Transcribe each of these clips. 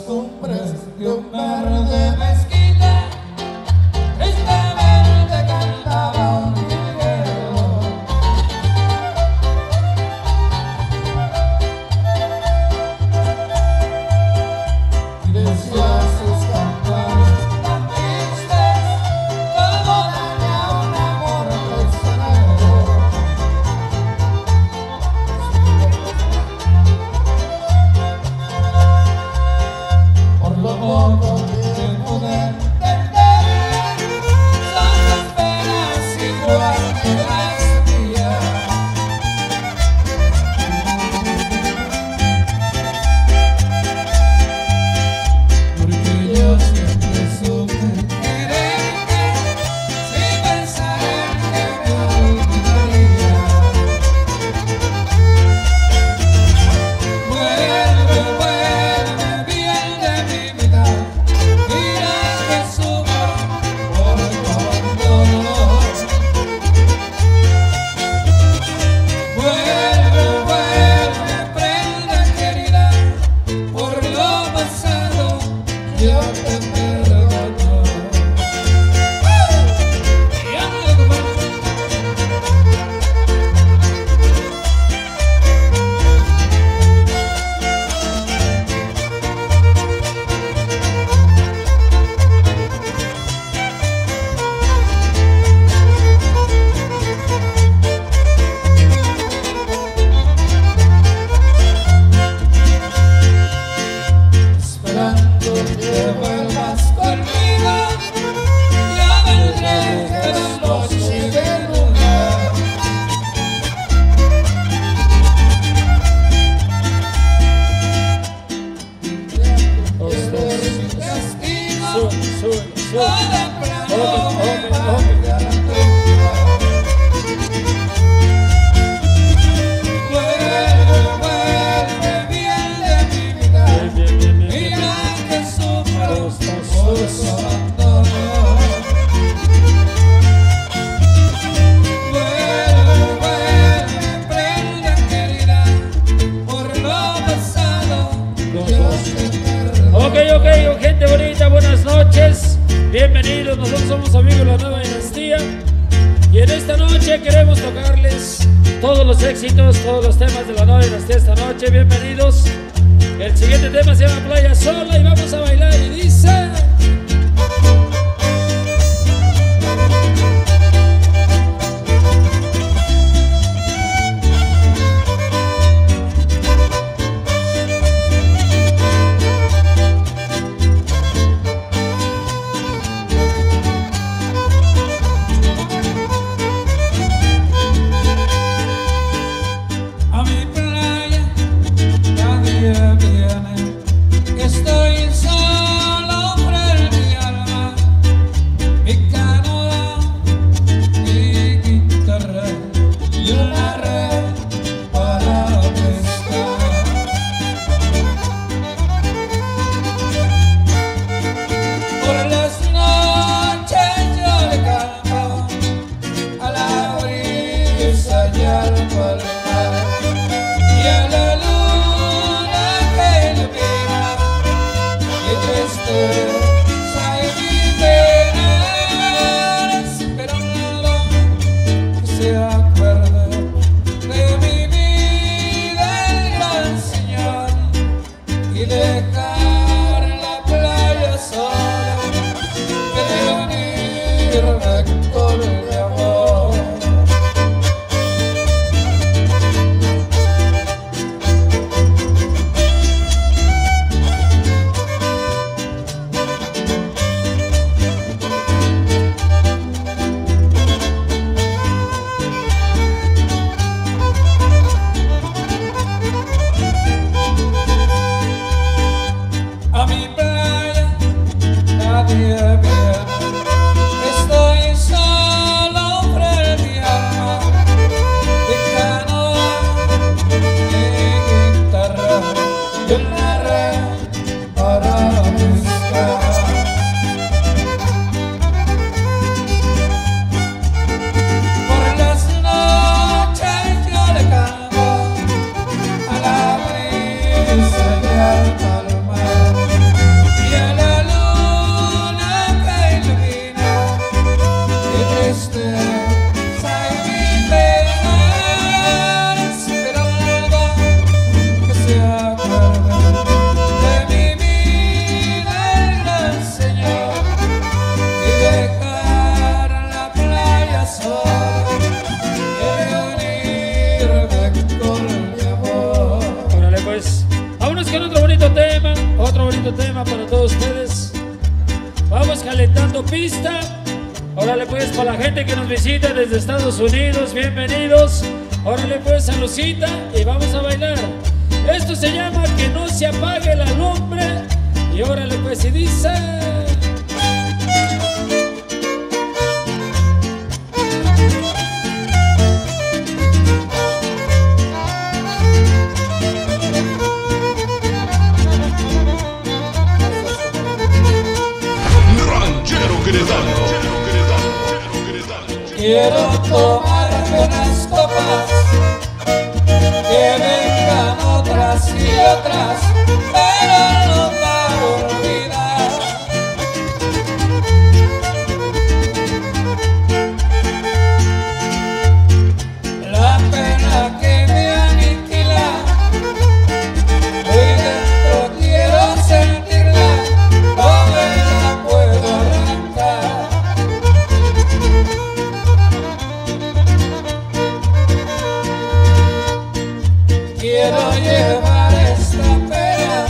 cumbres de un verde mezquita, este verde cantaba un ligero. Y decía sus cantares tan tristes, como daña un amor traicionero. Por lo poco que pude entender, son las penas igual que las mías. Porque yo siempre supe quererte, sin pensar en que me olvidaría. Vuelve, vuelve, bien de mi vida, mira que sufro por tu abandono. Vuelve, vuelve, prenda querida, por lo pasado yo te perdono. Y anda, compadre. Esperando que vuelvas conmigo, ya vendré de noche y de luna. Estoy sin castigo, o de plano me parte a la tumba. Vuelve, vuelve, bien de mi vida, mira que sufro por su abandono. Vuelve, vuelve, prenda querida, por lo pasado yo te perdono. Ok, gente bonita, buenas noches. Bienvenidos, nosotros somos amigos de la Nueva Dinastía. Y en esta noche queremos tocarles todos los éxitos, todos los temas de la Nueva Dinastía esta noche. Bienvenidos. El siguiente tema se llama Playa Sola y vamos a bailar y dice... A mi playa nadie viene, estoy solo frente mi alma, mi canoa, mi guitarra y una red para pescar. Por las noches yo le canto a la brisa y al palmar, y a la luna que ilumina mi tristeza y mi pena. Esperando que se acuerde pues, vámonos con otro bonito tema para todos ustedes. Vamos calentando pista. Órale pues, para la gente que nos visita desde Estados Unidos, bienvenidos. Órale pues, saludcita y vamos a bailar. Esto se llama Que no se apague la lumbre. Y órale pues, y dice... Quiero tomarme unas copas, que vengan otras y otras, pero no para olvidar. La pena que me aniquila, hoy dentro quiero sentirla, no me la puedo arrancar. Quiero llevar esta pena,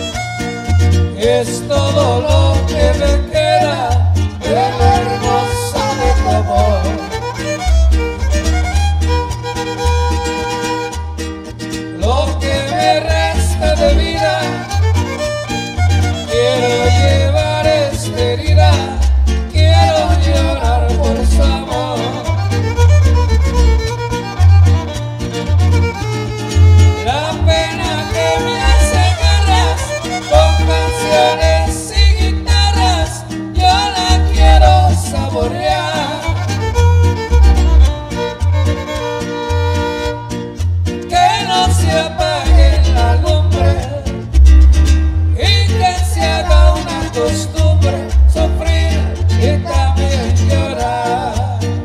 es todo lo que me queda de la hermosa de tu amor. Lo que me resta de vida, quiero llevar esta herida, quiero llorar por su amor. La pena que me hace garras con canciones y guitarras, yo la quiero saborear. Que no se apague la lumbre y que se haga una costumbre sufrir y también llorar.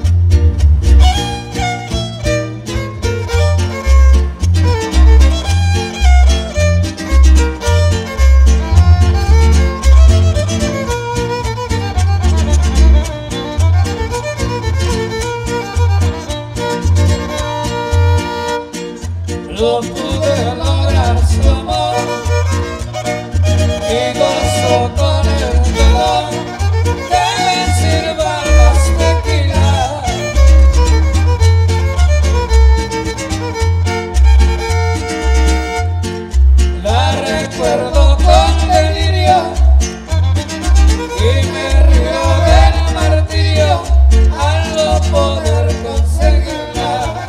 No pude lograr su amor y gozo con el dolor que me sirva más tequila. La recuerdo con delirio y me río del martirio al no poder conseguirla.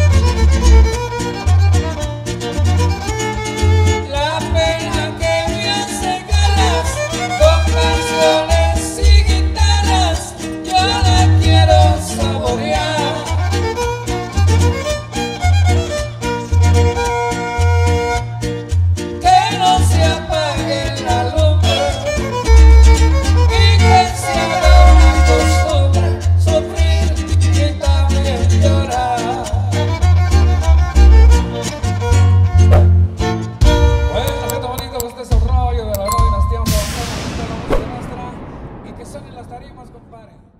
La pena que me hace garras con canciones y guitarras, yo la quiero saborear. Que no se apague la lumbre y que se haga una costumbre sufrir y también llorar. Bueno, gente bonito, este es el rollo de la Radio Dinastía, la música nuestra y que suenen las tarimas, compadre.